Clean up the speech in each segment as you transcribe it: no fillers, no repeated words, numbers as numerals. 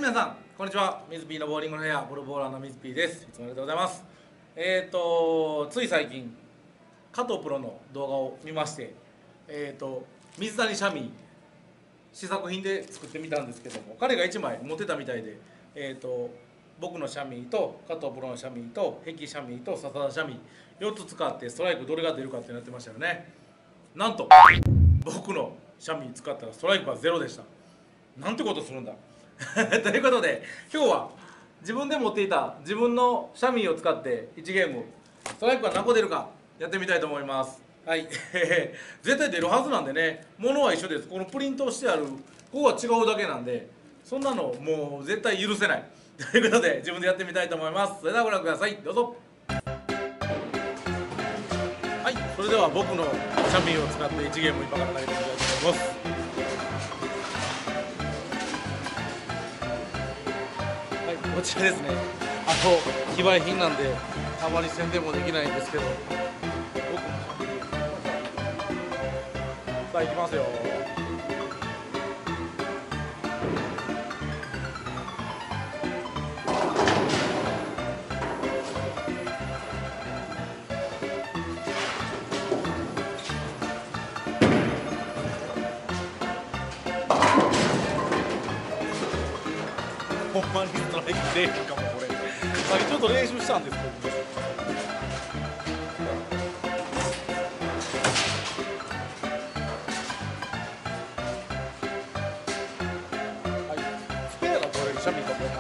皆さんこんにちは。ミズピーのボーリングの部屋ボルボーラーのミズピーです。いつもありがとうございます。つい最近加藤プロの動画を見まして、水谷シャミ試作品で作ってみたんですけども、彼が1枚持ってたみたいで、僕のシャミと加藤プロのシャミと壁シャミと笹田シャミ4つ使ってストライクどれが出るかってなってましたよね。なんと僕のシャミ使ったらストライクはゼロでした。なんてことするんだということで今日は自分で持っていた自分のシャミを使って1ゲームストライクが何個出るかやってみたいと思います。はい絶対出るはずなんでね。ものは一緒です。このプリントしてあるここは違うだけなんで、そんなのもう絶対許せないということで自分でやってみたいと思います。それではご覧ください。どうぞ。はい、それでは僕のシャミを使って1ゲーム今から投げてみたいと思います。こちらですね。非売品なんであまり宣伝もできないんですけど、僕のさあ行きますよ。ほんまにストライク0かもこれ。ちょっと練習したんですけどね。はい、スペアが取れるシャミと思います。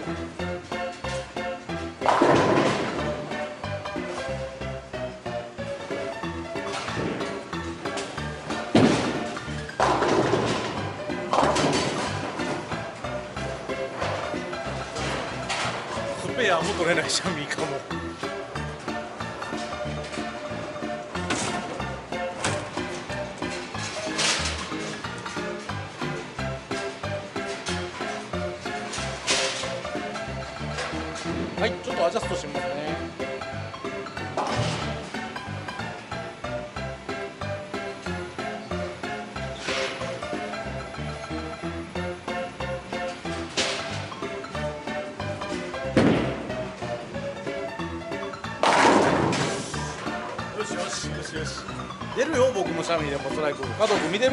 スペアも取れないシャミかも。はい、ちょっとアジャストしますね。よしよしよしよし。出るよ僕のシャミでもストライク。加藤君見てる？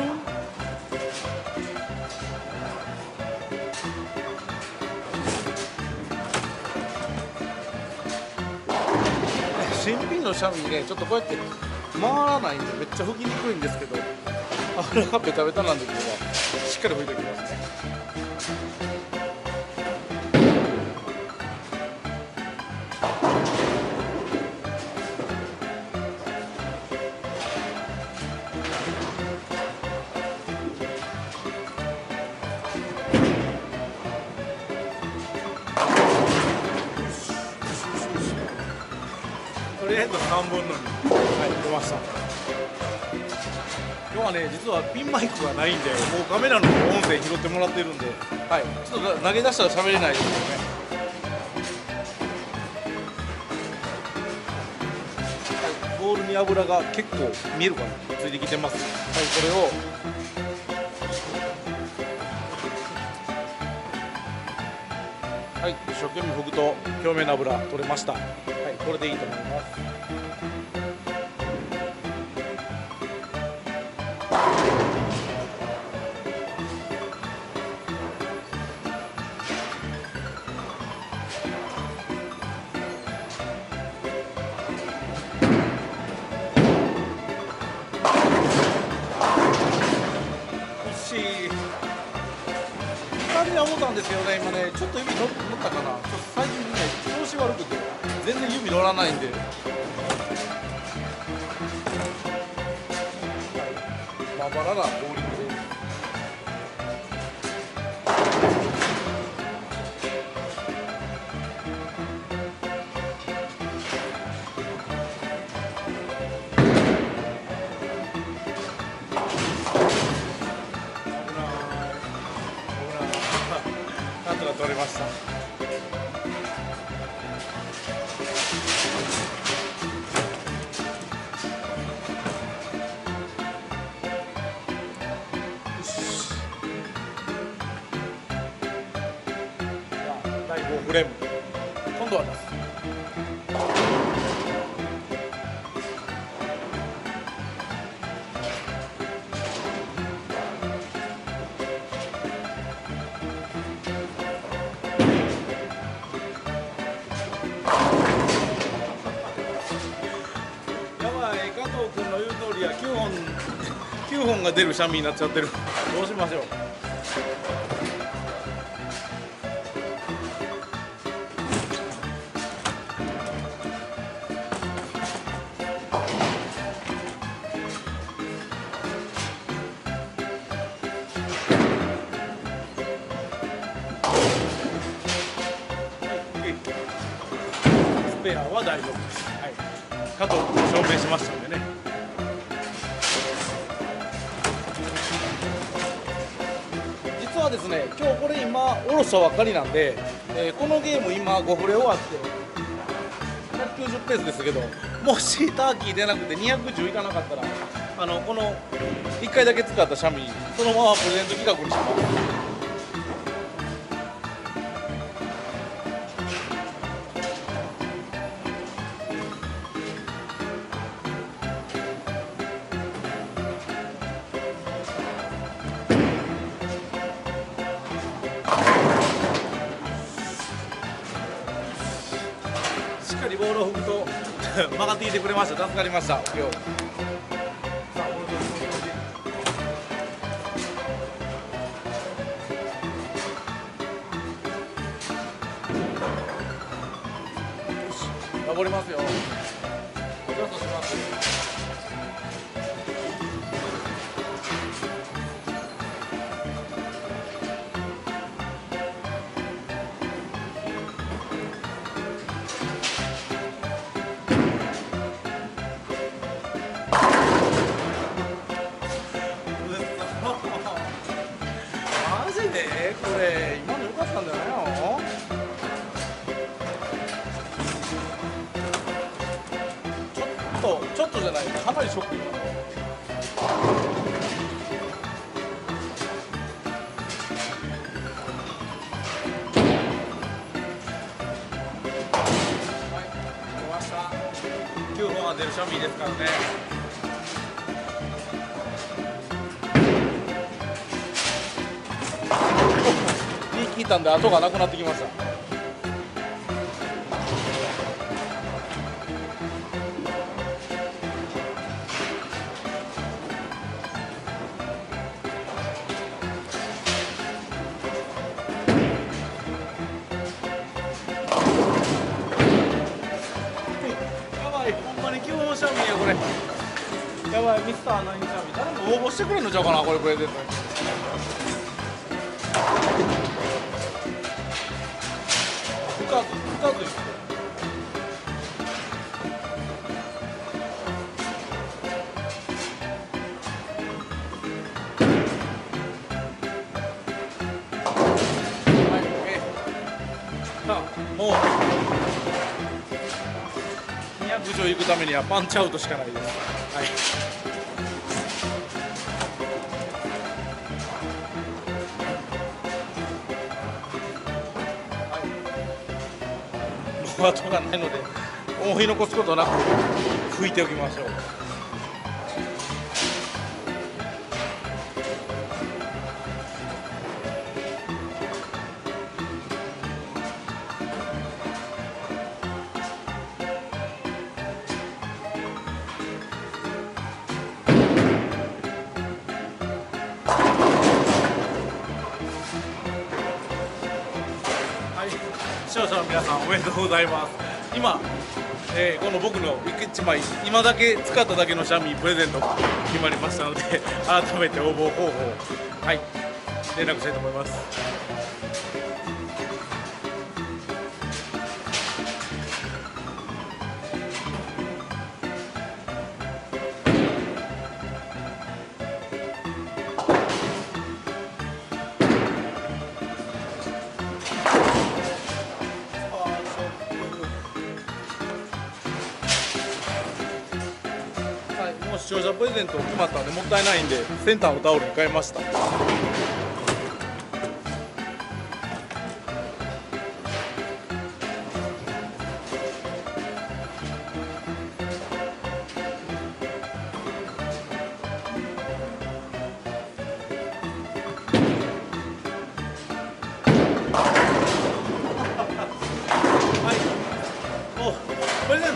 新品のシャミね、ちょっとこうやって回らないんでめっちゃ拭きにくいんですけど、油がベタベタなんで今日はしっかり拭いておきますね。とりあえず3分の2、はい、出ました。今日はね、実はピンマイクがないんで、もうカメラの音声拾ってもらってるんで、はい、ちょっと投げ出したら喋れないですよね。はい、ボールに油が結構見えるかな、ついてきてます。はい、これをはい、一生懸命拭くと表面の油取れました。はい、これでいいと思います。光に思ったんですけどね、今ね、ちょっと指乗ったかな。ちょっと最近ね、調子悪くて、全然指乗らないんで。まばらなボーリングで。なんとか取れました。 フレーム、今度は出す。やばい、加藤君の言う通りや、9本が出るシャミになっちゃってる。どうしましょう。スペアは大丈夫です。はい、加藤君証明しましたんでね。実はですね、今日これ今下ろしたばっかりなんで、このゲーム今5フレ終わって190ペースですけど、もしターキー出なくて210いかなかったらこの1回だけ使ったシャミそのままプレゼント企画にします。しっかりボールを踏むと曲がっていてくれました。助かりました。今日。さあ、この調子。よし、登りますよ。ジャストします。マジでこれ今の良かったんじゃないの？ちょっとじゃない、かなりショック今の。はい、出ました。9本は出るシャミーですからね。聞いたんで後がなくなってきました。やばい、ほんまに9本シャミーやこれ。やばい、ミスターナインシャミー誰も応募してくれんのちゃうかな、これプレゼントに。深くいって。はい、OK。さあ、もう200条行くためにはパンチアウトしかないです。はい。もう後がないので思い残すことなく拭いておきましょう。はい、視聴者の皆さんおめでとうございます。今、この僕の1枚今だけ使っただけのシャミープレゼントが決まりましたので改めて応募方法はい連絡したいと思います。もう視聴者プレゼント決まったんでもったいないんでセンターのタオルに変えました。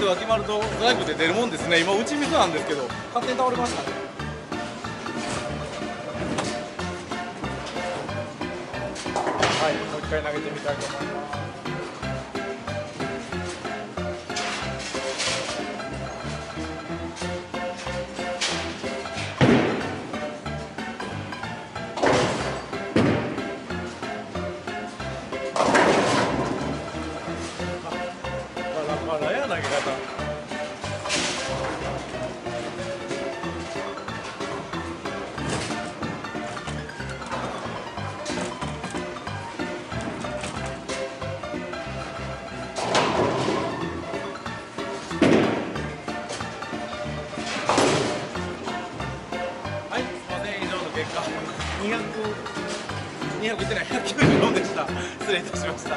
が決まるとストライクって出るもんですね。今打ちミスなんですけど勝手に倒れましたね。はい、もう一回投げてみたいと思います。バラバラや投げ方。はい、すいません、以上の結果200いってない194でした。失礼いたしました。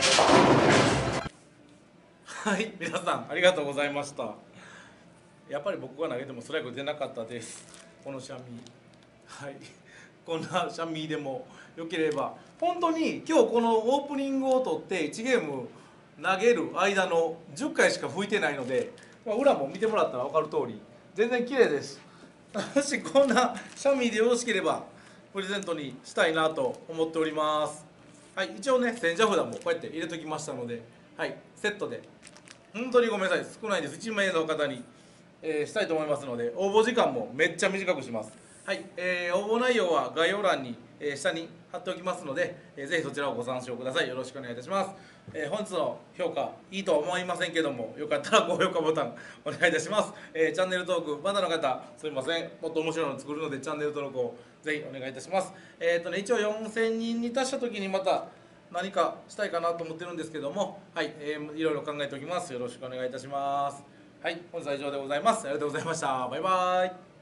はい、皆さんありがとうございました。やっぱり僕が投げてもストライク出なかったです。このシャミ。はい、こんなシャミでもよければ、本当に今日このオープニングを取って1ゲーム投げる間の10回しか吹いてないので、裏も見てもらったら分かる通り全然綺麗です。もしこんなシャミでよろしければプレゼントにしたいなと思っております。はい、一応ね千社札もこうやって入れときましたので、はい、セットで本当にごめんなさい、少ないです。1万円の方に、したいと思いますので、応募時間もめっちゃ短くします。はい、応募内容は概要欄に、下に貼っておきますので、ぜひそちらをご参照ください。よろしくお願いいたします。本日の評価いいとは思いませんけども、よかったら高評価ボタンお願いいたします。チャンネル登録まだの方すみません、もっと面白いのを作るのでチャンネル登録をぜひお願いいたします。一応4000人に達した時にまた何かしたいかなと思ってるんですけども、はい、いろいろ考えておきます。よろしくお願いいたします。はい、本日は以上でございます。ありがとうございました。バイバイ。